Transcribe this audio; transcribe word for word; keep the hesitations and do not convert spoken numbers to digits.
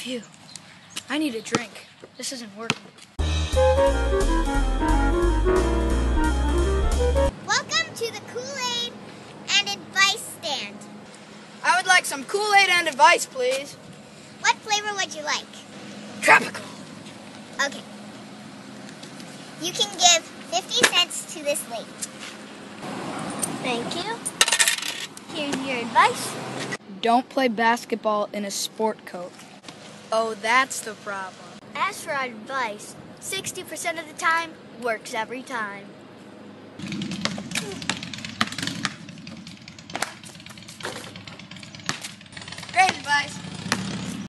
Phew. I need a drink. This isn't working. Welcome to the Kool-Aid and Advice stand. I would like some Kool-Aid and advice, please. What flavor would you like? Tropical. Okay. You can give fifty cents to this lady. Thank you. Here's your advice. Don't play basketball in a sport coat. Oh, that's the problem. As for advice, sixty percent of the time works every time.